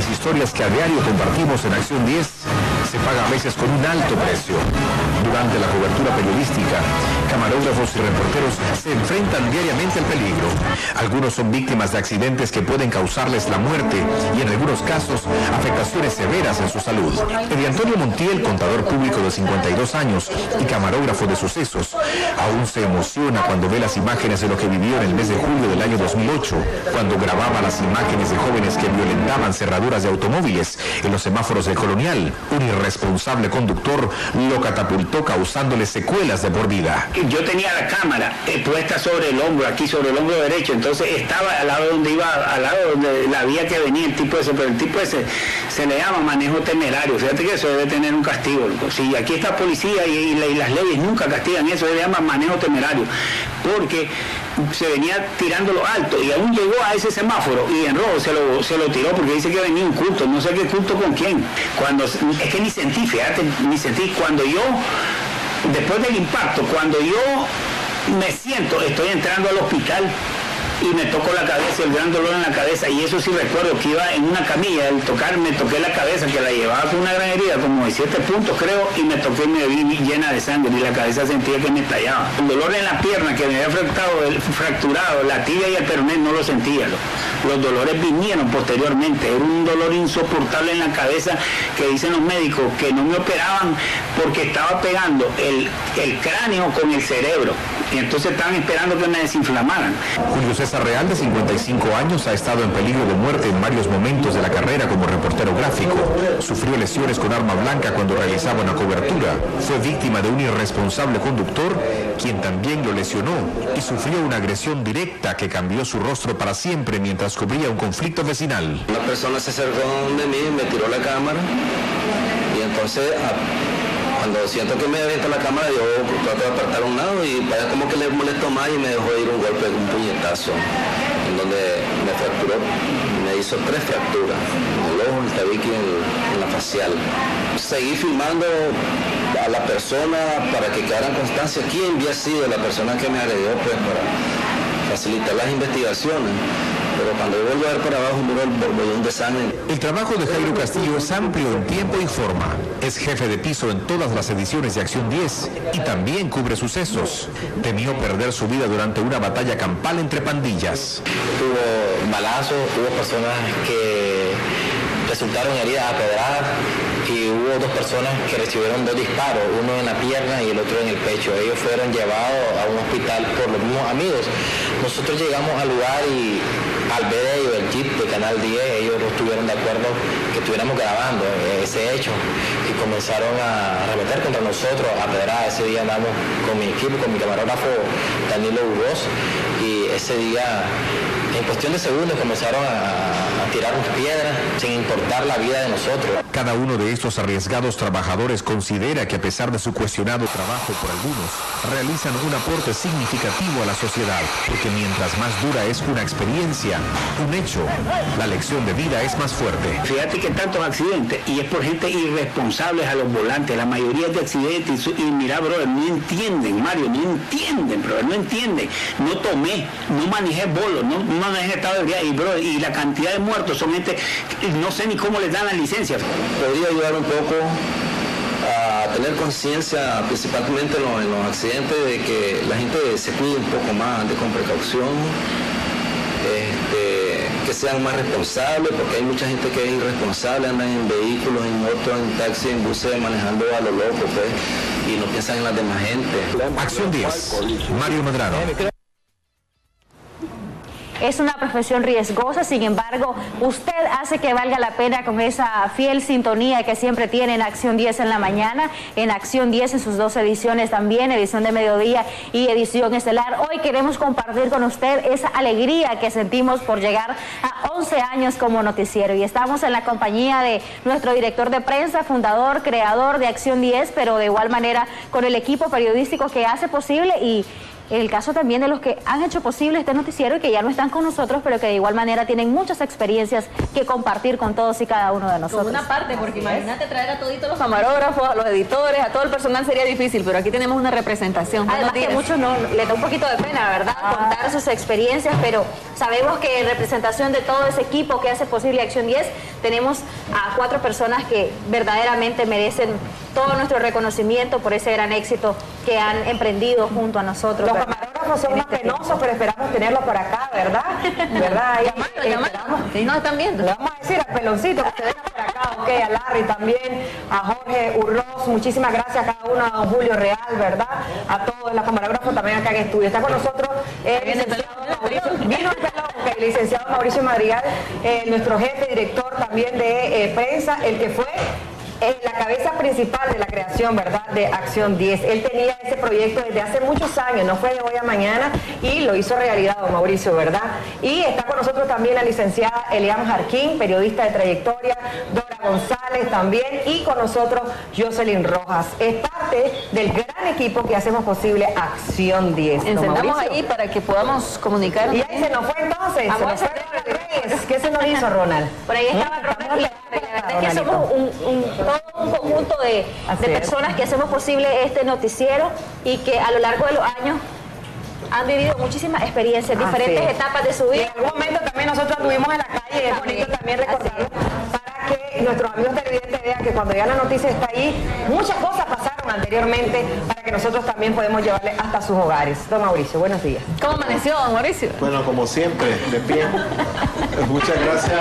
las historias que a diario compartimos en Acción 10 se paga a veces con un alto precio. Durante la cobertura periodística, camarógrafos y reporteros se enfrentan diariamente al peligro. Algunos son víctimas de accidentes que pueden causarles la muerte y en algunos casos afectaciones severas en su salud. Eddie Antonio Montiel, contador público de 52 años y camarógrafo de sucesos, aún se emociona cuando ve las imágenes de lo que vivió en el mes de julio del año 2008, cuando grababa las imágenes de jóvenes que violentaban cerraduras de automóviles en los semáforos de Colonial. Un irresponsable conductor lo catapultó causándole secuelas de por vida. Yo tenía la cámara puesta sobre el hombro, aquí sobre el hombro derecho, entonces estaba al lado donde iba, al lado donde la vía que venía el tipo ese, pero el tipo ese se le llama manejo temerario. Fíjate que eso debe tener un castigo. Si aquí está policía y las leyes nunca castigan eso, se le llama manejo temerario, porque se venía tirándolo alto y aún llegó a ese semáforo y en rojo se lo tiró porque dice que venía un culto, no sé qué culto con quién. Cuando, es que ni sentí, fíjate, ni sentí. Cuando yo, después del impacto, cuando yo me siento, estoy entrando al hospital y me toco la cabeza, el gran dolor en la cabeza, y eso sí recuerdo que iba en una camilla, al tocar me toqué la cabeza, que la llevaba con una gran herida, como de 7 puntos creo, y me toqué y me vi llena de sangre, y la cabeza sentía que me estallaba. El dolor en la pierna que me había fracturado, la tibia y el peroné no lo sentía. Los dolores vinieron posteriormente, era un dolor insoportable en la cabeza que dicen los médicos que no me operaban porque estaba pegando el cráneo con el cerebro, y entonces estaban esperando que me desinflamaran. Julio César Real, de 55 años, ha estado en peligro de muerte en varios momentos de la carrera como reportero gráfico. Sufrió lesiones con arma blanca cuando realizaba una cobertura. Fue víctima de un irresponsable conductor, quien también lo lesionó, y sufrió una agresión directa que cambió su rostro para siempre mientras cubría un conflicto vecinal. Una persona se acercó de mí, me tiró la cámara, y entonces cuando siento que me avienta la cámara, yo trato de apartar a un lado y para como que le molestó más y me dejó ir un golpe, un puñetazo, en donde me fracturó, me hizo 3 fracturas, en el ojo, en el tabique y en la facial. Seguí filmando a la persona para que quedaran constancia quién había sido la persona que me agredió, pues para facilitar las investigaciones. Pero cuando yo vuelvo a ver para abajo, miro el borbollón de sangre. El trabajo de Jairo Castillo es amplio en tiempo y forma. Es jefe de piso en todas las ediciones de Acción 10 y también cubre sucesos. Temió perder su vida durante una batalla campal entre pandillas. Hubo balazos, hubo personas que resultaron heridas a pedradas y hubo 2 personas que recibieron 2 disparos, uno en la pierna y el otro en el pecho. Ellos fueron llevados a un hospital por los mismos amigos. Nosotros llegamos al lugar y al ver ellos el jeep de Canal 10, ellos no estuvieron de acuerdo que estuviéramos grabando ese hecho y comenzaron a arremeter contra nosotros, a pedrar. Ese día andamos con mi equipo, con mi camarógrafo Danilo Burgos, y ese día en cuestión de segundos comenzaron a tirarnos piedras sin importar la vida de nosotros. Cada uno de estos arriesgados trabajadores considera que a pesar de su cuestionado trabajo por algunos, realizan un aporte significativo a la sociedad, porque mientras más dura es una experiencia, un hecho, la lección de vida es más fuerte. Fíjate que tantos accidentes, y es por gente irresponsable a los volantes, la mayoría de accidentes, y mira, brother, no entienden, Mario, no entienden, brother, no entienden. No tomé, no manejé bolos, no manejé estado de ebriedad, y la cantidad de muertos son gente, no sé ni cómo les dan la licencia. Podría ayudar un poco a tener conciencia, principalmente en los accidentes, de que la gente se cuide un poco más, ande con precaución, que sean más responsables, porque hay mucha gente que es irresponsable, andan en vehículos, en motos, en taxis, en buses, manejando a lo loco, pues, y no piensan en la demás gente. Acción 10, Mario Medrano. Es una profesión riesgosa, sin embargo, usted hace que valga la pena con esa fiel sintonía que siempre tiene en Acción 10 en la mañana, en Acción 10 en sus 2 ediciones también, edición de mediodía y edición estelar. Hoy queremos compartir con usted esa alegría que sentimos por llegar a 11 años como noticiero, y estamos en la compañía de nuestro director de prensa, fundador, creador de Acción 10, pero de igual manera con el equipo periodístico que hace posible y el caso también de los que han hecho posible este noticiero y que ya no están con nosotros, pero que de igual manera tienen muchas experiencias que compartir con todos y cada uno de nosotros. Con una parte, porque imagínate traer a toditos los camarógrafos, a los editores, a todo el personal sería difícil, pero aquí tenemos una representación. Además que a muchos no les da un poquito de pena, ¿verdad? Contar sus experiencias, pero sabemos que en representación de todo ese equipo que hace posible Acción 10, tenemos a 4 personas que verdaderamente merecen todo nuestro reconocimiento por ese gran éxito que han emprendido junto a nosotros. Los camarógrafos son más penosos, pero esperamos tenerlos por acá, ¿verdad? ¿Verdad? Llamando. Sí, nos están viendo. Le vamos a decir al peloncito que se venga por acá, ok, a Larry también, a Jorge Urroz, muchísimas gracias a cada uno, a don Julio Real, ¿verdad? A todos los camarógrafos también acá en estudio. Está con nosotros el licenciado Mauricio, vino el pelón, okay, el licenciado Mauricio Madrigal, nuestro jefe director también de prensa, el que fue la cabeza principal de la creación, ¿verdad?, de Acción 10. Él tenía ese proyecto desde hace muchos años, no fue de hoy a mañana, y lo hizo realidad, don Mauricio, ¿verdad? Y está con nosotros también la licenciada Eliam Jarquín, periodista de trayectoria, Dora González también, y con nosotros Jocelyn Rojas. Es parte del gran equipo que hacemos posible Acción 10. Encendamos ahí para que podamos comunicar. Y ahí se nos fue entonces, se nos fue Ronald Reyes. ¿Qué se nos hizo, Ronald? Por ahí estaba Ronald y la verdad es que somos todo un conjunto de personas que hacemos posible este noticiero y que a lo largo de los años han vivido muchísimas experiencias, diferentes etapas de su vida. Y en algún momento también nosotros estuvimos en la calle, es bonito también recordarlo para que nuestros amigos televidentes vean que cuando ya la noticia está ahí, muchas cosas pasaron anteriormente para que nosotros también podemos llevarle hasta sus hogares. Don Mauricio, buenos días. ¿Cómo amaneció, don Mauricio? Bueno, como siempre, de pie. Muchas gracias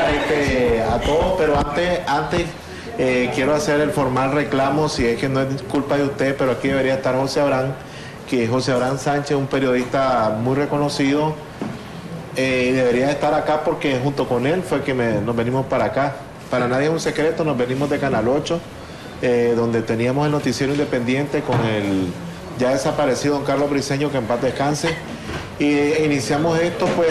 a todos, pero antes quiero hacer el formal reclamo, si es que no es culpa de usted, pero aquí debería estar José Abraham, que José Abraham Sánchez, un periodista muy reconocido, debería estar acá porque junto con él fue que nos venimos para acá. Para nadie es un secreto, nos venimos de Canal 8, donde teníamos el noticiero independiente con el ya desaparecido don Carlos Briceño, que en paz descanse, y iniciamos esto pues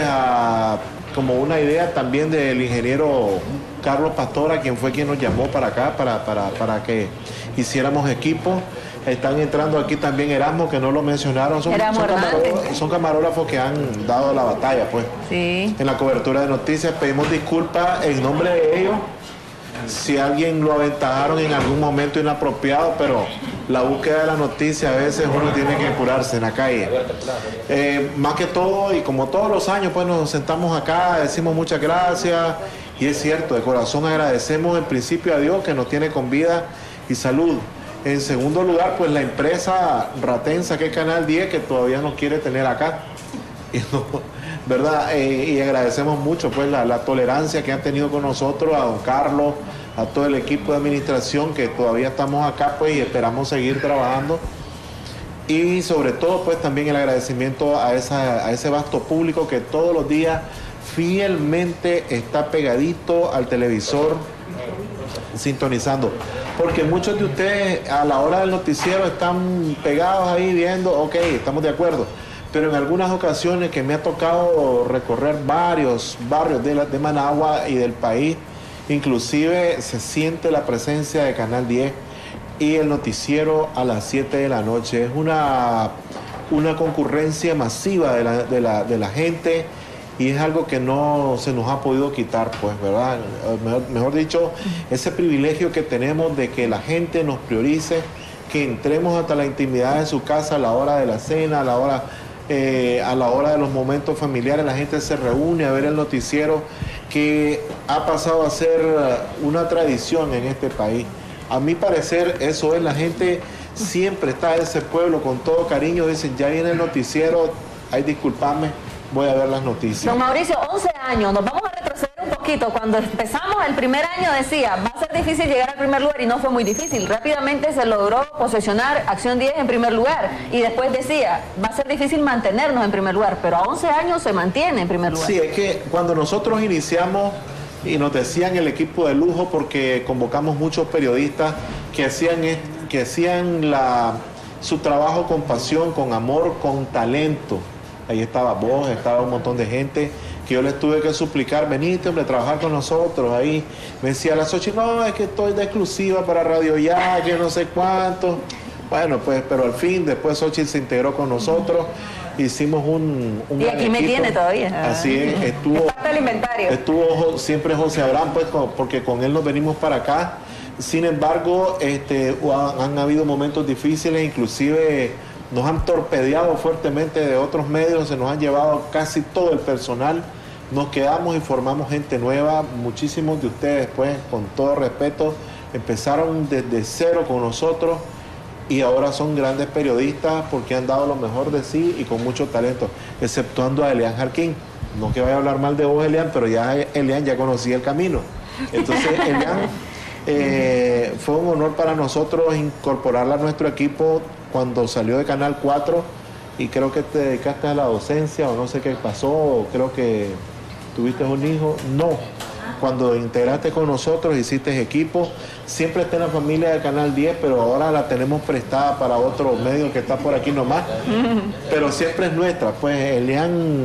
como una idea también del ingeniero Carlos Pastora, quien fue quien nos llamó para acá, para que hiciéramos equipo. Están entrando aquí también Erasmo, que no lo mencionaron, son camarógrafos que han dado la batalla, pues, en la cobertura de noticias. Pedimos disculpas en nombre de ellos si alguien lo aventajaron en algún momento inapropiado, pero la búsqueda de la noticia a veces uno tiene que curarse en la calle. Más que todo, y como todos los años, pues nos sentamos acá, decimos muchas gracias, y es cierto, de corazón agradecemos en principio a Dios que nos tiene con vida y salud. En segundo lugar, pues la empresa ratensa que es Canal 10, que todavía nos quiere tener acá, ¿verdad? Y agradecemos mucho pues la tolerancia que han tenido con nosotros, a don Carlos, a todo el equipo de administración, que todavía estamos acá pues y esperamos seguir trabajando. Y sobre todo pues también el agradecimiento a ese vasto público que todos los días fielmente está pegadito al televisor, sintonizando, porque muchos de ustedes a la hora del noticiero están pegados ahí viendo, ok, estamos de acuerdo, pero en algunas ocasiones que me ha tocado recorrer varios barrios de Managua y del país, inclusive se siente la presencia de Canal 10 y el noticiero a las 7 de la noche. Es una concurrencia masiva de la gente, y es algo que no se nos ha podido quitar, pues, ¿verdad? Mejor dicho, ese privilegio que tenemos de que la gente nos priorice, que entremos hasta la intimidad de su casa a la hora de la cena, a la hora de los momentos familiares, la gente se reúne a ver el noticiero, que ha pasado a ser una tradición en este país. A mi parecer, eso es, la gente siempre está en ese pueblo con todo cariño, dicen, ya viene el noticiero, ay, disculpadme, voy a ver las noticias. Don Mauricio, 11 años, nos vamos a retroceder un poquito. Cuando empezamos el primer año decía, va a ser difícil llegar al primer lugar, y no fue muy difícil. Rápidamente se logró posesionar Acción 10 en primer lugar, y después decía, va a ser difícil mantenernos en primer lugar, pero a 11 años se mantiene en primer lugar. Sí, es que cuando nosotros iniciamos, y nos decían el equipo de lujo, porque convocamos muchos periodistas que hacían su trabajo con pasión, con amor, con talento. Ahí estaba vos, estaba un montón de gente que yo les tuve que suplicar, venite, hombre, a trabajar con nosotros. Ahí me decía la Xochitl, no, es que estoy de exclusiva para Radio Ya, que no sé cuánto. Bueno, pues, pero al fin, después Xochitl se integró con nosotros. hicimos un y aquí me tiene todavía. Así es, estuvo parte del inventario. Estuvo siempre José Abraham, pues, porque con él nos venimos para acá. Sin embargo, han habido momentos difíciles, inclusive nos han torpedeado fuertemente de otros medios, se nos han llevado casi todo el personal. Nos quedamos y formamos gente nueva. Muchísimos de ustedes, pues, con todo respeto, empezaron desde cero con nosotros y ahora son grandes periodistas porque han dado lo mejor de sí y con mucho talento, exceptuando a Elian Jarquín. No que vaya a hablar mal de vos, Elian, pero ya Elian ya conocía el camino. Entonces, Elian, fue un honor para nosotros incorporarla a nuestro equipo cuando salió de Canal 4 y creo que te dedicaste a la docencia o no sé qué pasó, creo que tuviste un hijo. No, cuando integraste con nosotros hiciste equipo, siempre está en la familia de Canal 10, pero ahora la tenemos prestada para otro medio que está por aquí nomás, pero siempre es nuestra. Pues Elian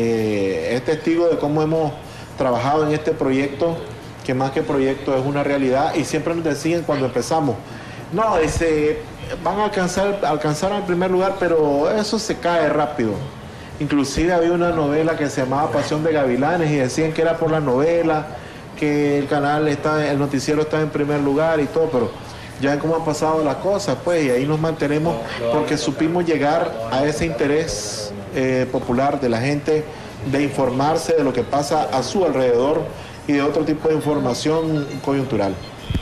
es testigo de cómo hemos trabajado en este proyecto, que más que proyecto es una realidad, y siempre nos decían cuando empezamos, no, van a alcanzar al primer lugar, pero eso se cae rápido. Inclusive había una novela que se llamaba Pasión de Gavilanes y decían que era por la novela, que el noticiero estaba en primer lugar y todo, pero ya ven cómo han pasado las cosas, pues, y ahí nos mantenemos porque supimos llegar a ese interés popular de la gente, de informarse de lo que pasa a su alrededor y de otro tipo de información coyuntural.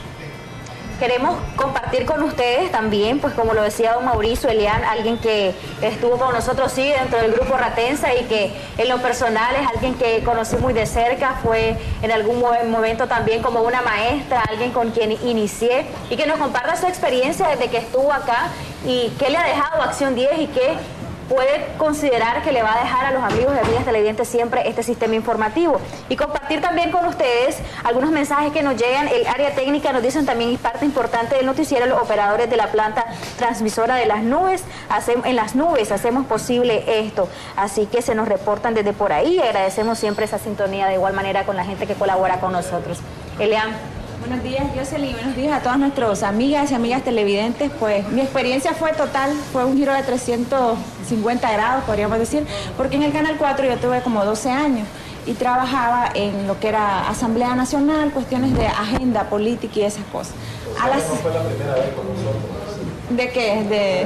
Queremos compartir con ustedes también, pues como lo decía don Mauricio, Elian, alguien que estuvo con nosotros, sí, dentro del grupo Ratensa y que en lo personal es alguien que conocí muy de cerca, fue en algún momento también como una maestra, alguien con quien inicié, y que nos comparta su experiencia desde que estuvo acá y qué le ha dejado Acción 10 y qué puede considerar que le va a dejar a los amigos de Amigas Televidentes siempre este sistema informativo. Y compartir también con ustedes algunos mensajes que nos llegan. El área técnica nos dicen también, y parte importante del noticiero, los operadores de la planta transmisora de las nubes, en las nubes hacemos posible esto. Así que se nos reportan desde por ahí y agradecemos siempre esa sintonía de igual manera con la gente que colabora con nosotros. Elian. Buenos días, Jocelyn. Buenos días a todas nuestras amigas y amigas televidentes. Pues mi experiencia fue total, fue un giro de 350 grados, podríamos decir, porque en el Canal 4 yo tuve como 12 años y trabajaba en lo que era Asamblea Nacional, cuestiones de agenda política y esas cosas. ¿Cómo fue la primera vez con nosotros? ¿De qué?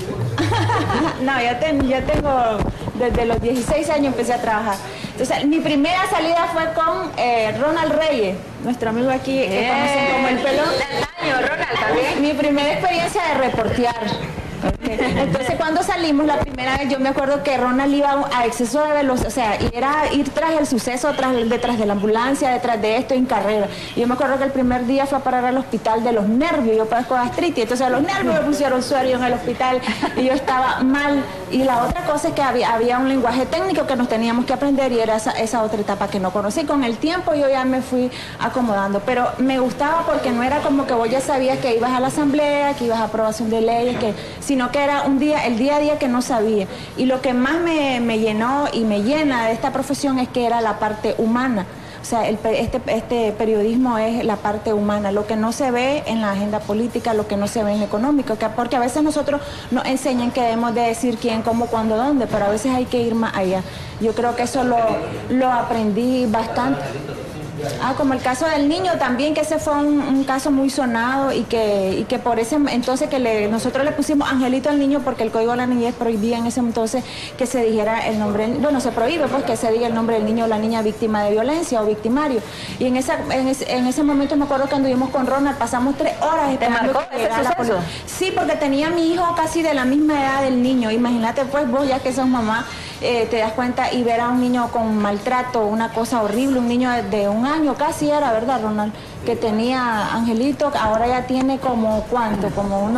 No, yo tengo, desde los 16 años empecé a trabajar. Entonces, mi primera salida fue con Ronald Reyes, nuestro amigo aquí, que conocen como El Pelón. Ronald también. Mi primera experiencia de reportear. Okay. Entonces, cuando salimos la primera vez, yo me acuerdo que Ronald iba a exceso de velocidad, o sea, y era ir tras el suceso, detrás de la ambulancia, detrás de esto, en carrera. Y yo me acuerdo que el primer día fue a parar al hospital de los nervios, yo padezco gastritis, entonces a los nervios me pusieron suero en el hospital y yo estaba mal. Y la otra cosa es que había un lenguaje técnico que nos teníamos que aprender y era esa otra etapa que no conocí. Con el tiempo yo ya me fui acomodando, pero me gustaba porque no era como que vos ya sabías que ibas a la asamblea, que ibas a aprobación de leyes, sino que era el día a día que no sabía. Y lo que más me llenó y me llena de esta profesión es que era la parte humana. O sea, este periodismo es la parte humana, lo que no se ve en la agenda política, lo que no se ve en lo económico, porque a veces nosotros nos enseñan que debemos de decir quién, cómo, cuándo, dónde, pero a veces hay que ir más allá. Yo creo que eso lo aprendí bastante. Como el caso del niño también, que ese fue un caso muy sonado y que por ese entonces nosotros le pusimos Angelito al niño porque el Código de la Niñez prohibía en ese entonces que se dijera el nombre, bueno, se prohíbe pues que se diga el nombre del niño o la niña víctima de violencia o victimario. Y en ese momento me acuerdo que anduvimos con Ronald, pasamos 3 horas esperando que llegara la policía. Sí, porque tenía a mi hijo casi de la misma edad del niño. Imagínate pues vos, ya que sos mamá, te das cuenta y ver a un niño con maltrato, una cosa horrible, un niño de 1 año casi era, ¿verdad, Ronald? Que tenía Angelito, ahora ya tiene como, ¿cuánto?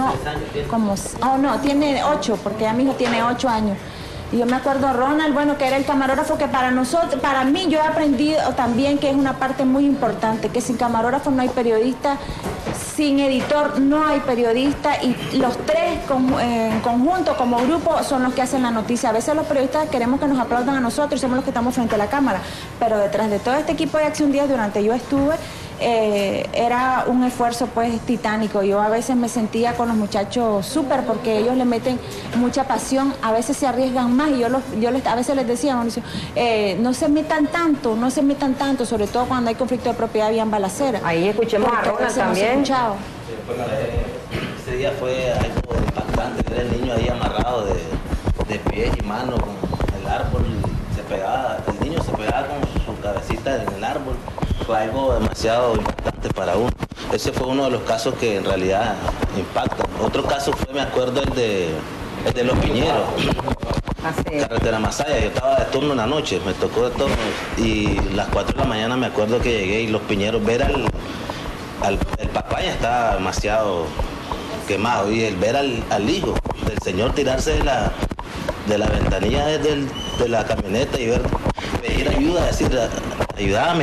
Tiene 8, porque ya mi hijo tiene 8 años. Y yo me acuerdo Ronald, bueno, que era el camarógrafo que para mí yo he aprendido también que es una parte muy importante, que sin camarógrafo no hay periodista, sin editor no hay periodista, y los tres en conjunto, como grupo, son los que hacen la noticia. A veces los periodistas queremos que nos aplaudan a nosotros, somos los que estamos frente a la cámara, pero detrás de todo este equipo de Acción 10, durante yo estuve, era un esfuerzo pues titánico. Yo a veces me sentía con los muchachos súper porque ellos le meten mucha pasión, a veces se arriesgan más y yo a veces les decía, Mauricio, no se metan tanto, sobre todo cuando hay conflicto de propiedad, habían balacera. Ahí escuchemos a Ronald también. Ese día fue algo impactante, ver el niño ahí amarrado de pies y manos con el árbol, el niño se pegaba con su cabecita en el árbol. Fue algo demasiado impactante para uno. Ese fue uno de los casos que en realidad impactan. Otro caso fue, me acuerdo, el de Los Piñeros, carretera Masaya. Yo estaba de turno en la noche, me tocó de turno y las 4 de la mañana me acuerdo que llegué y Los Piñeros, ver el papá ya estaba demasiado quemado y el ver al hijo del señor tirarse de la ventanilla de la camioneta y pedir ayuda, decir, ayúdame,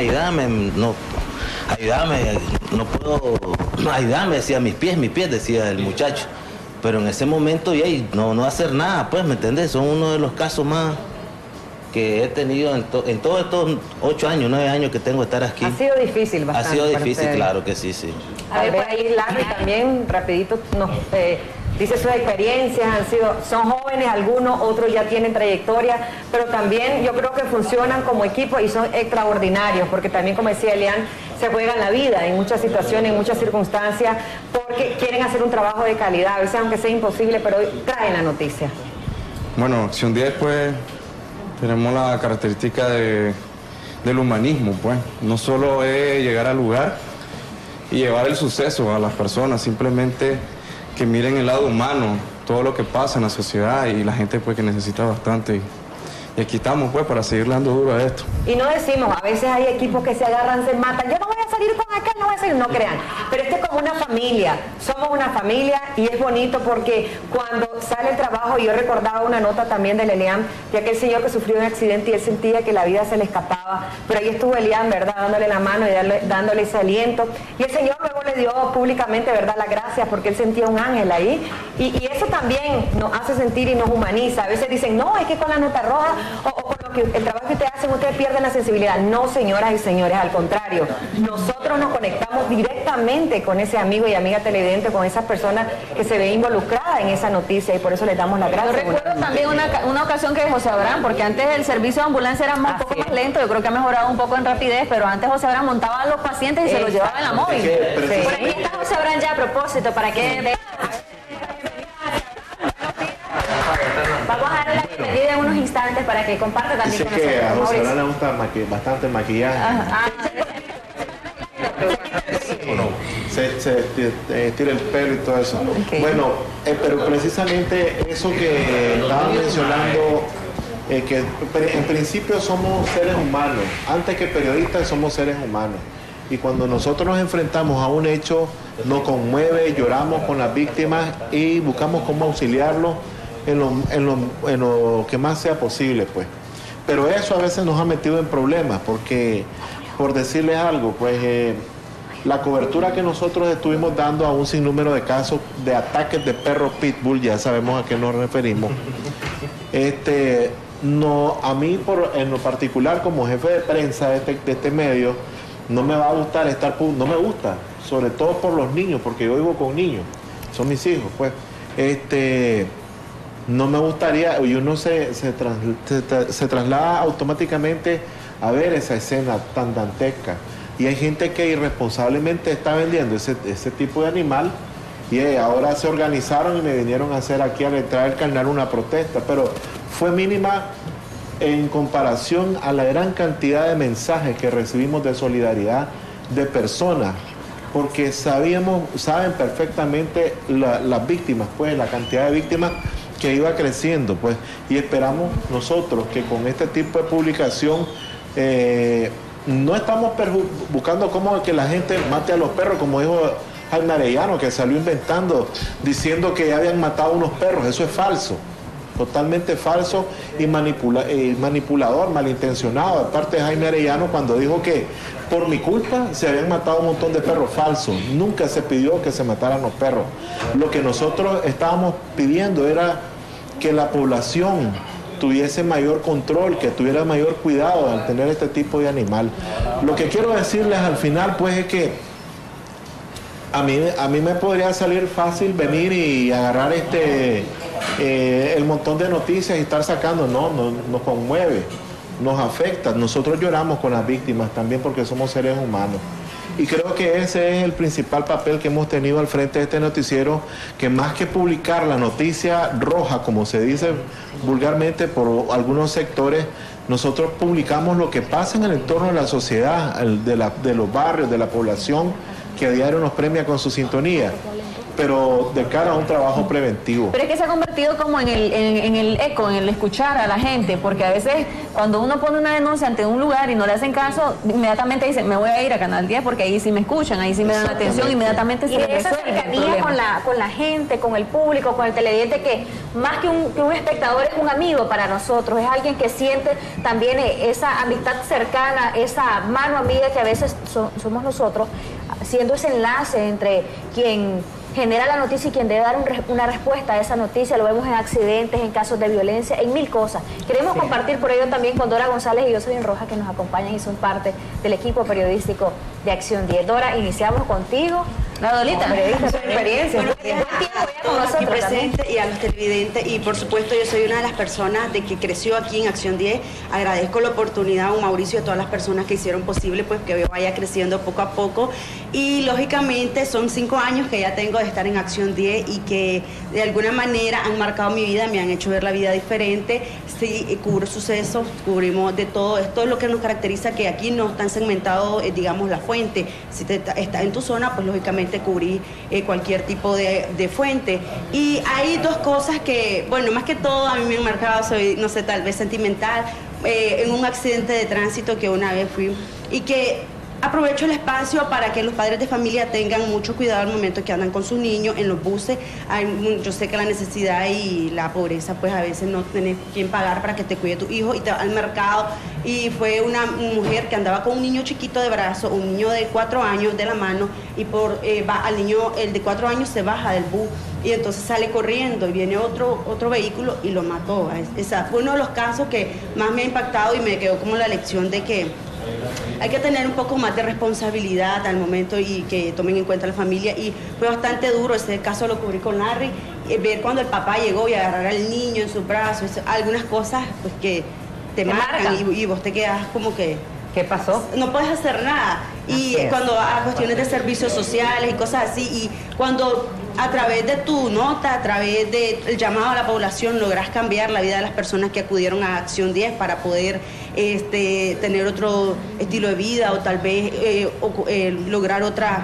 no puedo, ayúdame, decía, mis pies, decía el muchacho. Pero en ese momento, no hacer nada, pues, ¿me entendés? Son uno de los casos más que he tenido en todos estos 8 años, 9 años que tengo de estar aquí. Ha sido difícil bastante. Ha sido difícil, claro que sí. A ver, por ahí Larry también, rapidito, nos dice sus experiencias, son jóvenes algunos, otros ya tienen trayectoria, pero también yo creo que funcionan como equipo y son extraordinarios, porque también, como decía Elian, se juegan la vida en muchas situaciones, en muchas circunstancias, porque quieren hacer un trabajo de calidad, a veces aunque sea imposible, pero hoy traen la noticia. Bueno, Acción 10, pues, tenemos la característica del humanismo, pues. No solo es llegar al lugar y llevar el suceso a las personas, simplemente que miren el lado humano, todo lo que pasa en la sociedad y la gente pues que necesita bastante. Y aquí estamos pues para seguir dando duro a esto. Y no decimos, a veces hay equipos que se agarran, se matan, yo no voy a salir con aquel, no voy a salir, no crean. Pero esto es como una familia, somos una familia y es bonito porque cuando sale el trabajo, yo recordaba una nota también de Elian, de aquel señor que sufrió un accidente y él sentía que la vida se le escapaba, pero ahí estuvo Elian, ¿verdad?, dándole la mano y dándole ese aliento. Y el señor luego le dio públicamente, ¿verdad?, las gracias porque él sentía un ángel ahí. Y eso también nos hace sentir y nos humaniza. A veces dicen, no, es que con la nota roja o con lo que, el trabajo que ustedes hacen, ustedes pierden la sensibilidad. No, señoras y señores, al contrario. Nosotros nos conectamos directamente con ese amigo y amiga televidente, con esas personas que se ven involucradas en esa noticia y por eso les damos las gracias. Yo recuerdo también una ocasión que José Abraham, porque antes el servicio de ambulancia era un poco más lento, yo creo que ha mejorado un poco en rapidez, pero antes José Abraham montaba a los pacientes y se los llevaba en la móvil. Sí. Por aquí está José Abraham ya a propósito, para que... Vamos a darle la bienvenida en unos instantes para que comparta también con nosotros. Dice que a José Abraham le gusta bastante el maquillaje. Se tira el pelo y todo eso. Okay. Bueno, pero precisamente eso que estaban mencionando, que en principio somos seres humanos, antes que periodistas somos seres humanos. Y cuando nosotros nos enfrentamos a un hecho, nos conmueve, lloramos con las víctimas y buscamos cómo auxiliarlos en lo que más sea posible, pues. Pero eso a veces nos ha metido en problemas, porque, por decirles algo, pues, la cobertura que nosotros estuvimos dando a un sinnúmero de casos de ataques de perros pitbull, ya sabemos a qué nos referimos, no, a mí en lo particular, como jefe de prensa de este medio, no me va a gustar no me gusta, sobre todo por los niños, porque yo vivo con niños, son mis hijos, pues, no me gustaría, y uno se traslada automáticamente a ver esa escena tan dantesca. Y hay gente que irresponsablemente está vendiendo ese tipo de animal y ahora se organizaron y me vinieron a hacer aquí al entrar al canal una protesta, pero fue mínima en comparación a la gran cantidad de mensajes que recibimos de solidaridad de personas, porque saben perfectamente las víctimas, pues la cantidad de víctimas que iba creciendo, pues, y esperamos nosotros que con este tipo de publicación no estamos buscando cómo que la gente mate a los perros, como dijo Jaime Arellano, que salió inventando, diciendo que ya habían matado unos perros. Eso es falso, totalmente falso y manipulador, malintencionado, de parte de Jaime Arellano, cuando dijo que por mi culpa se habían matado un montón de perros. Falso, nunca se pidió que se mataran los perros. Lo que nosotros estábamos pidiendo era que la población tuviese mayor control, que tuviera mayor cuidado al tener este tipo de animal. Lo que quiero decirles al final pues es que a mí me podría salir fácil venir y agarrar el montón de noticias y estar sacando. No, nos conmueve, nos afecta. Nosotros lloramos con las víctimas también porque somos seres humanos. Y creo que ese es el principal papel que hemos tenido al frente de este noticiero, que más que publicar la noticia roja, como se dice vulgarmente por algunos sectores, nosotros publicamos lo que pasa en el entorno de la sociedad, de los barrios, de la población, que a diario nos premia con su sintonía, pero de cara a un trabajo preventivo. Pero es que se ha convertido como en el eco, en el escuchar a la gente, porque a veces cuando uno pone una denuncia ante un lugar y no le hacen caso, inmediatamente dicen, me voy a ir a Canal 10 porque ahí sí me escuchan, ahí sí me dan atención, inmediatamente se resuelve. Y esa cercanía con la gente, con el público, con el televidente, que más que un espectador es un amigo para nosotros, es alguien que siente también esa amistad cercana, esa mano amiga que a veces somos nosotros, siendo ese enlace entre quien genera la noticia y quien debe dar una respuesta a esa noticia. Lo vemos en accidentes, en casos de violencia, en mil cosas. Queremos compartir por ello también con Dora González y Jocelyn Rojas, que nos acompañan y son parte del equipo periodístico de Acción 10. Dora, iniciamos contigo. La Dolita, periodista, su experiencia. Buenos días a todos aquí presentes y a los televidentes. Y por supuesto yo soy una de las personas de que creció aquí en Acción 10. Agradezco la oportunidad a un Mauricio y a todas las personas que hicieron posible pues que yo vaya creciendo poco a poco. Y lógicamente son 5 años que ya tengo de estar en Acción 10 y que de alguna manera han marcado mi vida, me han hecho ver la vida diferente. Sí, cubro sucesos, cubrimos de todo. Esto es lo que nos caracteriza, que aquí no están segmentados, digamos, la fuente. Si está en tu zona, pues lógicamente cubrí cualquier tipo de fuente. Y hay dos cosas que, bueno, más que todo a mí me han marcado, soy, no sé, tal vez sentimental, en un accidente de tránsito que una vez fui y que aprovecho el espacio para que los padres de familia tengan mucho cuidado al momento que andan con sus niños en los buses. Yo sé que la necesidad y la pobreza, pues a veces no tienes quien pagar para que te cuide tu hijo y te va al mercado. Y fue una mujer que andaba con un niño chiquito de brazo, un niño de 4 años de la mano, y al niño, el de 4 años, se baja del bus y entonces sale corriendo y viene otro vehículo y lo mató. Ese fue uno de los casos que más me ha impactado y me quedó como la lección de que hay que tener un poco más de responsabilidad al momento y que tomen en cuenta la familia. Y fue bastante duro, ese caso lo cubrí con Larry, ver cuando el papá llegó y agarrar al niño en sus brazos, algunas cosas pues que te marcan y vos te quedas como que... ¿Qué pasó? No puedes hacer nada. Y cuando a cuestiones de servicios sociales y cosas así, y cuando a través de tu nota, a través del llamado a la población, logras cambiar la vida de las personas que acudieron a Acción 10 para poder tener otro estilo de vida o tal vez lograr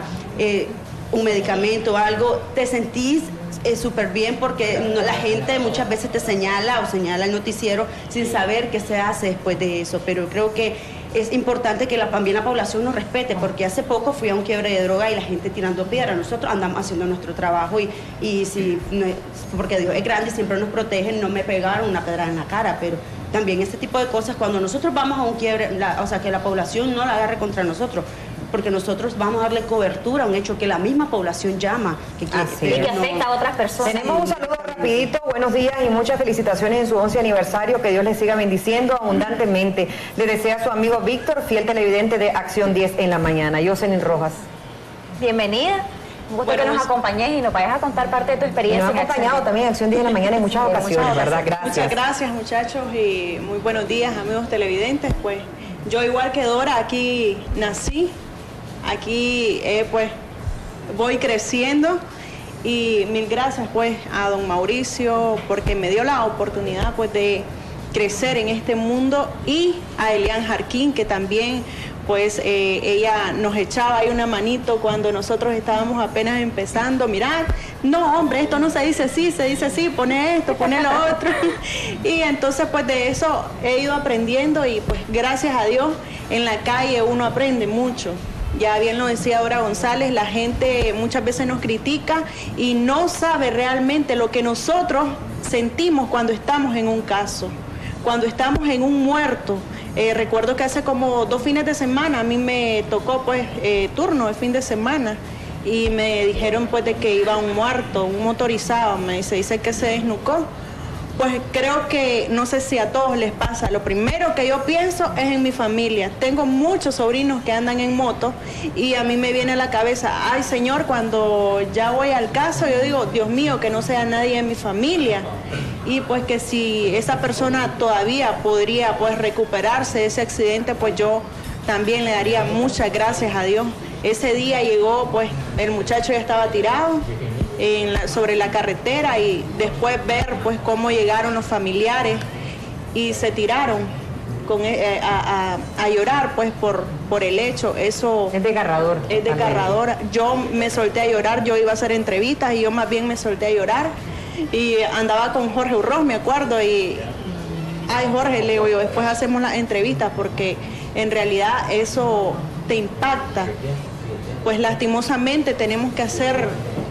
un medicamento o algo, te sentís súper bien, porque la gente muchas veces te señala o señala el noticiero sin saber qué se hace después de eso. Pero creo que es importante que también la población nos respete, porque hace poco fui a un quiebre de droga y la gente tirando piedras. Nosotros andamos haciendo nuestro trabajo y si, porque Dios es grande y siempre nos protege, no me pegaron una pedra en la cara, pero también este tipo de cosas, cuando nosotros vamos a un quiebre, o sea, que la población no la agarre contra nosotros, porque nosotros vamos a darle cobertura a un hecho que la misma población llama. Y que afecta a otras personas. Tenemos un saludo rapidito, buenos días y muchas felicitaciones en su 11 aniversario, que Dios les siga bendiciendo abundantemente. Le desea a su amigo Víctor, fiel televidente de Acción 10 en la mañana. Jocelyn Rojas. Bienvenida. Un gusto que nos acompañes y nos vayas a contar parte de tu experiencia. Nos ha acompañado también Acción 10 en la mañana en muchas ocasiones, ¿verdad? Gracias. Muchas gracias, muchachos, y muy buenos días, amigos televidentes. Pues yo, igual que Dora, aquí nací, aquí pues voy creciendo, y mil gracias pues a don Mauricio porque me dio la oportunidad pues de crecer en este mundo, y a Elian Jarquín, que también pues ella nos echaba ahí una manito cuando nosotros estábamos apenas empezando. Mirad, no hombre, esto no se dice así, se dice así, pone esto, pone lo otro. Y entonces pues de eso he ido aprendiendo, y pues gracias a Dios en la calle uno aprende mucho. Ya bien lo decía Dora González, la gente muchas veces nos critica y no sabe realmente lo que nosotros sentimos cuando estamos en un caso, cuando estamos en un muerto. Recuerdo que hace como 2 fines de semana a mí me tocó pues turno de fin de semana, y me dijeron pues de que iba un muerto, un motorizado, se dice que se desnucó. pues creo que, no sé si a todos les pasa, lo primero que yo pienso es en mi familia. Tengo muchos sobrinos que andan en moto y a mí me viene a la cabeza, ay Señor, cuando ya voy al caso, yo digo, Dios mío, que no sea nadie en mi familia. Y pues que si esa persona todavía podría pues recuperarse de ese accidente, pues yo también le daría muchas gracias a Dios. Ese día llegó, pues el muchacho ya estaba tirado sobre la carretera y después ver pues cómo llegaron los familiares y se tiraron a llorar pues por el hecho. Eso es desgarrador. Es desgarrador. Yo me solté a llorar, yo iba a hacer entrevistas y yo más bien me solté a llorar y andaba con Jorge Urroz, me acuerdo, y ay Jorge, le digo yo, después hacemos las entrevistas porque en realidad eso te impacta. Pues lastimosamente tenemos que hacer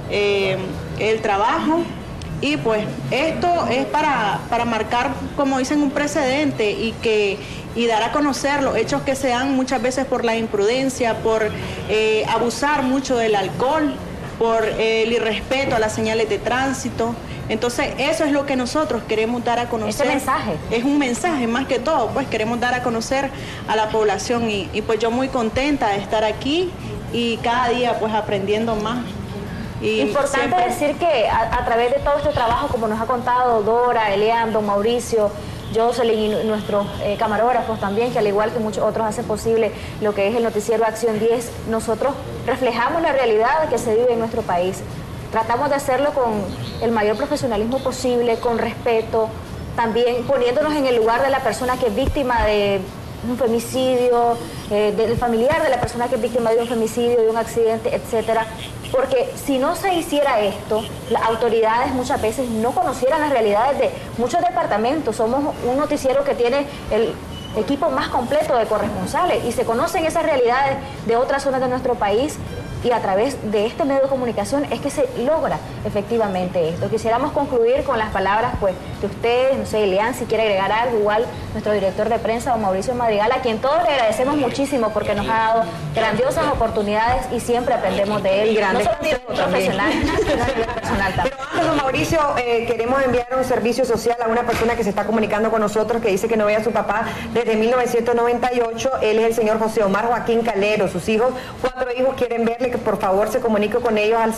el trabajo y pues esto es para marcar, como dicen, un precedente y dar a conocer los hechos que se dan muchas veces por la imprudencia, por abusar mucho del alcohol, por el irrespeto a las señales de tránsito. Entonces eso es lo que nosotros queremos dar a conocer. Ese mensaje. Es un mensaje más que todo, pues queremos dar a conocer a la población y pues yo muy contenta de estar aquí y cada día pues aprendiendo más. Y importante siempre decir que a través de todo este trabajo, como nos ha contado Dora, Elian, don Mauricio, Jocelyn y nuestros camarógrafos también, que al igual que muchos otros hacen posible lo que es el noticiero Acción 10, nosotros reflejamos la realidad que se vive en nuestro país. Tratamos de hacerlo con el mayor profesionalismo posible, con respeto, también poniéndonos en el lugar de la persona que es víctima de un femicidio, del familiar de la persona que es víctima de un femicidio, de un accidente, etcétera. Porque si no se hiciera esto, las autoridades muchas veces no conocieran las realidades de muchos departamentos. Somos un noticiero que tiene el equipo más completo de corresponsales y se conocen esas realidades de otras zonas de nuestro país. Y a través de este medio de comunicación es que se logra efectivamente esto. Quisiéramos concluir con las palabras pues de ustedes, no sé, Elian, si quiere agregar algo, igual nuestro director de prensa, don Mauricio Madrigal, a quien todos le agradecemos muchísimo porque nos ha dado grandiosas oportunidades y siempre aprendemos de él. Y grandes no solo a nivel profesional, sino a nivel personal también. Pero antes, don Mauricio, queremos enviar un servicio social a una persona que se está comunicando con nosotros, que dice que no ve a su papá desde 1998. Él es el señor José Omar Joaquín Calero. Sus hijos, 4 hijos, quieren verle, que por favor se comunique con ellos al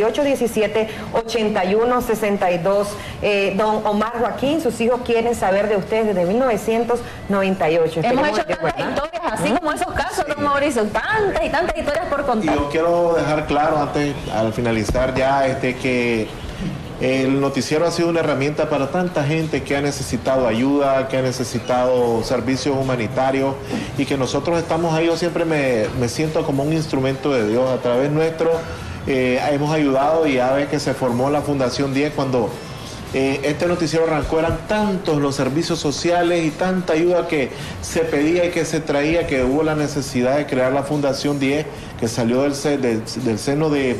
5817-8162. Don Omar Joaquín, sus hijos quieren saber de ustedes desde 1998. Hemos hecho tantas historias así como esos casos, don Mauricio, tantas y tantas historias por contar. Y yo quiero dejar claro antes, al finalizar ya, que el noticiero ha sido una herramienta para tanta gente que ha necesitado ayuda, que ha necesitado servicios humanitarios y que nosotros estamos ahí. Yo siempre me siento como un instrumento de Dios. A través nuestro hemos ayudado y ya ves que se formó la Fundación 10 cuando este noticiero arrancó. Eran tantos los servicios sociales y tanta ayuda que se pedía y que se traía que hubo la necesidad de crear la Fundación 10, que salió del seno de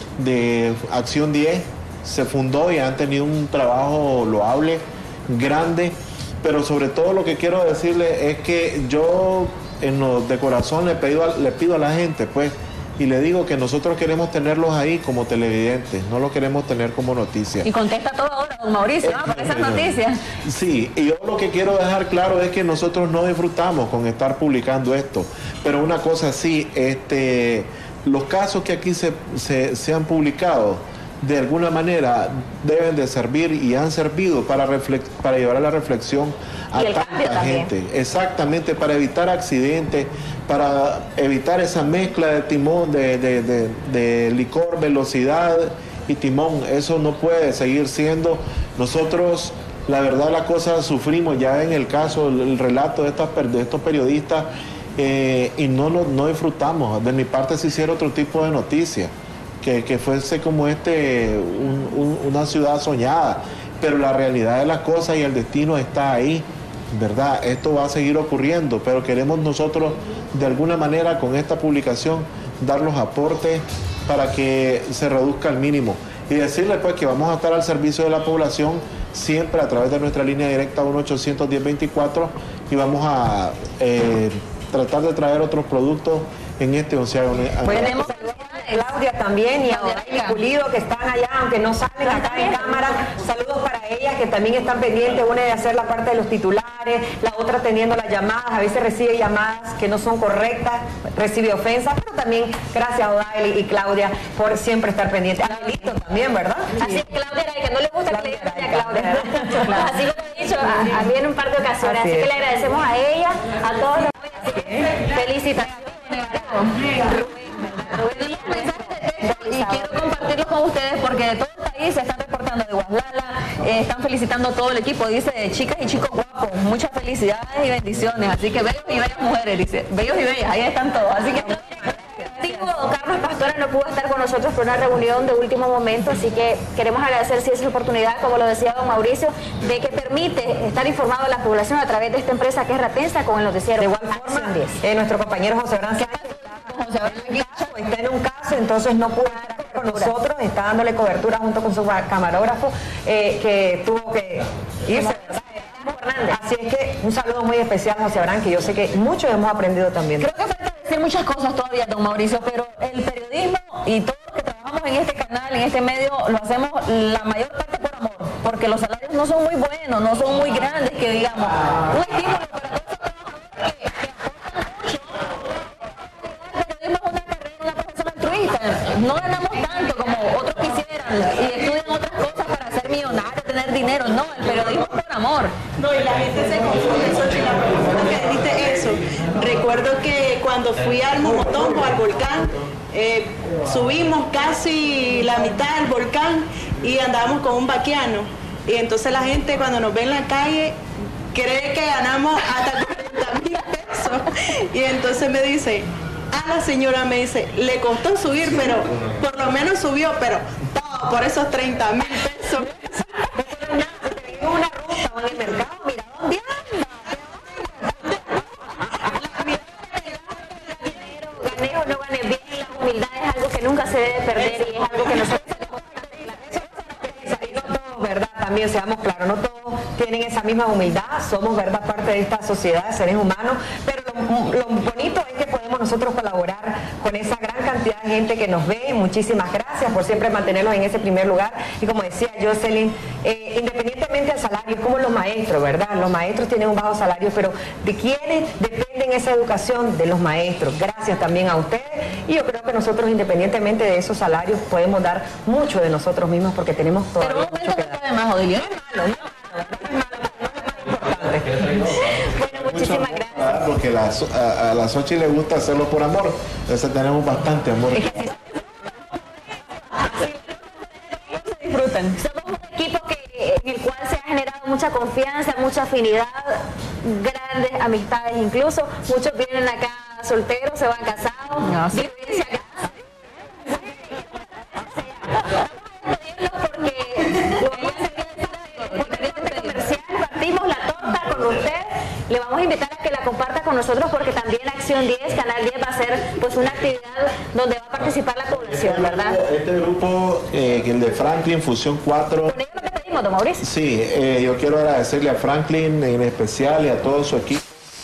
Acción 10. Se fundó y han tenido un trabajo loable, grande, pero sobre todo lo que quiero decirle es que yo de corazón le pido a la gente, pues, y le digo que nosotros queremos tenerlos ahí como televidentes, no lo queremos tener como noticias. Y contesta todo ahora, don Mauricio, ¿no? Por esas noticias. Sí, y yo lo que quiero dejar claro es que nosotros no disfrutamos con estar publicando esto, pero una cosa sí, los casos que aquí se han publicado, de alguna manera deben de servir y han servido para llevar a la reflexión a tanta gente. Exactamente, para evitar accidentes, para evitar esa mezcla de timón, de licor, velocidad y timón. Eso no puede seguir siendo. Nosotros, la verdad, la cosa sufrimos ya en el caso, el relato de estos periodistas y no disfrutamos. De mi parte se hiciera otro tipo de noticias. Que fuese como una ciudad soñada, pero la realidad de las cosas y el destino está ahí, ¿verdad? Esto va a seguir ocurriendo, pero queremos nosotros de alguna manera con esta publicación dar los aportes para que se reduzca al mínimo y decirles pues que vamos a estar al servicio de la población siempre a través de nuestra línea directa 1-800-1024 y vamos a tratar de traer otros productos en este 11º. Pues tenemos Claudia también y a Odaili Pulido, que están allá, aunque no salen acá en cámara. Saludos para ellas, que también están pendientes, una de hacer la parte de los titulares, la otra teniendo las llamadas, a veces recibe llamadas que no son correctas, recibe ofensas, pero también gracias a Odaili y Claudia por siempre estar pendientes. Angelito también, ¿verdad? Así es, Claudia era que no le gusta que le digan a Claudia. Así lo he dicho a mí en un par de ocasiones, así que le agradecemos a ella, a todos los felicitaciones. Y quiero compartirlo con ustedes porque de todo el país se están reportando de Guaslala, están felicitando a todo el equipo, dice chicas y chicos guapos, muchas felicidades y bendiciones, así que bellos y bellas mujeres, dice, bellos y bellas, ahí están todos, así que Carlos Pastora no pudo estar con nosotros por una reunión de último momento, así que queremos agradecer si esa oportunidad, como lo decía don Mauricio, de que permite estar informado a la población a través de esta empresa que es Ratensa con el noticiero. De igual forma, nuestro compañero José Branca está en un caso, entonces no pudo estar con nosotros, está dándole cobertura junto con su camarógrafo que tuvo que irse. Así es que un saludo muy especial a José Abraham, que yo sé que muchos hemos aprendido también. Creo que falta decir muchas cosas todavía, don Mauricio, pero el periodismo y todos los que trabajamos en este canal, en este medio, lo hacemos la mayor parte por amor, porque los salarios no son muy buenos, no son muy grandes, que digamos, un estímulo para todos esos trabajadores que aportan mucho. El periodismo es una carrera, una profesión altruista, no ganamos tanto como otros quisieran y estudian otras cosas para ser millonarios, tener dinero, no, el periodismo es por amor. No, y la gente se confunde, Xochitl, la persona que dijiste eso. Recuerdo que cuando fui al Momotombo, al volcán, subimos casi la mitad del volcán y andábamos con un vaquiano. Y entonces la gente cuando nos ve en la calle cree que ganamos hasta 40,000 pesos. Y entonces me dice, a la señora me dice, le costó subir, pero por lo menos subió, pero todo por esos 30,000 pesos. Una ruta o en el mercado, mira dónde anda. Gané o no gané bien, la humildad es algo que nunca se debe perder y es algo que nosotros ¿verdad? También seamos claros, no todos tienen esa misma humildad, somos, ¿verdad?, parte de esta sociedad de seres humanos, pero lo bonito es que podemos nosotros colaborar con esa gran cantidad de gente que nos ve. Muchísimas gracias por siempre mantenerlos en ese primer lugar. Y como decía Jocelyn, independientemente del salario, es como los maestros, ¿verdad? Los maestros tienen un bajo salario, pero ¿de quiénes dependen esa educación? De los maestros. Gracias también a ustedes. Y yo creo que nosotros, independientemente de esos salarios, podemos dar mucho de nosotros mismos porque tenemos todavía mucho que dar. Además, Odilia, Bueno, muchísimas gracias. Porque a la Xochitl le gusta hacerlo por amor, entonces tenemos bastante amor. Disfrutan. Somos un equipo en el cual se ha generado mucha confianza, mucha afinidad, grandes amistades incluso. Muchos vienen acá solteros, se van casados. No, sí. Partimos la torta con usted. Le vamos a invitar a que la comparta con nosotros porque también Acción 10, Canal 10 va a ser pues una actividad donde va a participar la población, ¿verdad? Este grupo, el de Franklin, Fusión 4. ¿Con ellos lo que pedimos, don Mauricio? Sí, yo quiero agradecerle a Franklin en especial y a todo su equipo.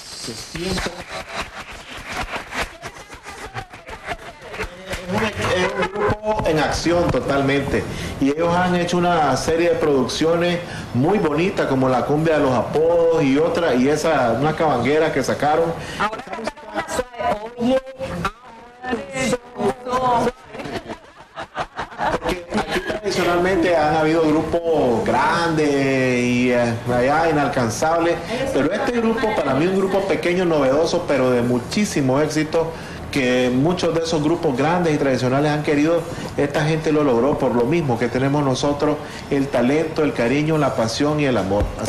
Es un grupo en acción totalmente y ellos han hecho una serie de producciones muy bonitas como la cumbia de los apodos y otra y una cabanguera que sacaron. Ahora una suave, oye, porque aquí tradicionalmente han habido grupos grandes y allá inalcanzables, pero este grupo para mí es un grupo pequeño, novedoso, pero de muchísimo éxito, que muchos de esos grupos grandes y tradicionales han querido. Esta gente lo logró por lo mismo que tenemos nosotros, el talento, el cariño, la pasión y el amor. Así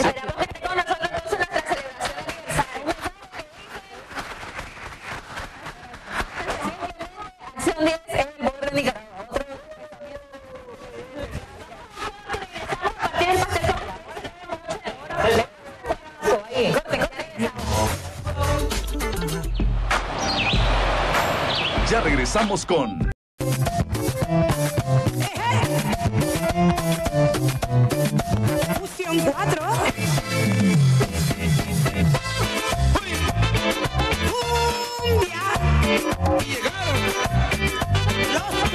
Acción 10 es el borde de Nicaragua. Ya regresamos con Fusión 4. Cumbia. Y llegaron los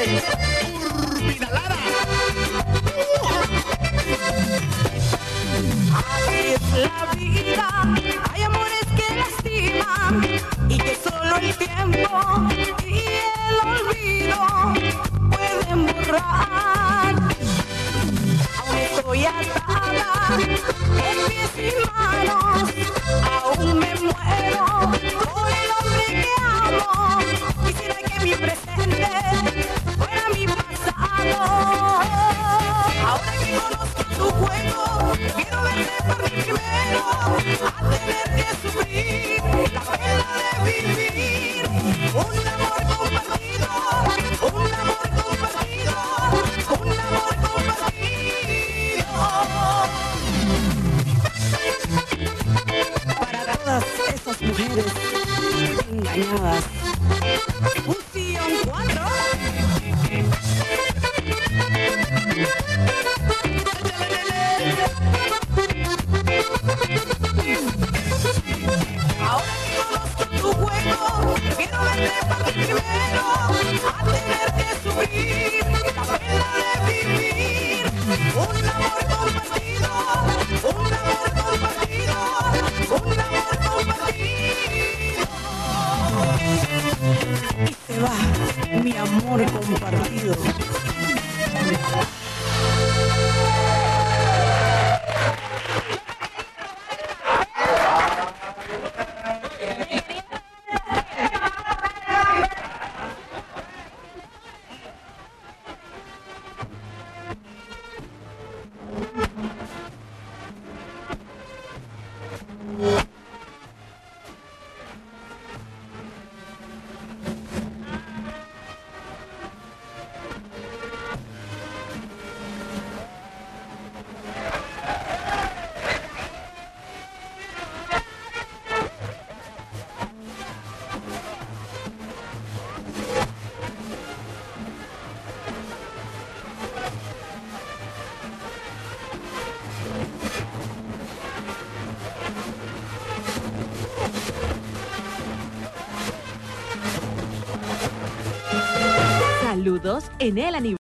Urbina Lara. Así es la vida, hay amores que lastiman y que solo el tiempo y el olvido pueden borrar. Aún estoy atada en pies y manos, aún me muero por el hombre que amo. Quisiera que mi presente fuera mi pasado. Ahora que conozco tu juego, quiero verte por mí primero, a tener que sufrir la pena de vivir. Un amor compartido, un amor compartido, un amor compartido. Para todas esas mujeres engañadas, Fusión 4. Ahora que conozco tu juego, quiero verte para ti primero, a tener que sufrir la pena de vivir. Un amor compartido, un amor compartido, un amor compartido. Y se va mi amor compartido. Saludos en el aniversario.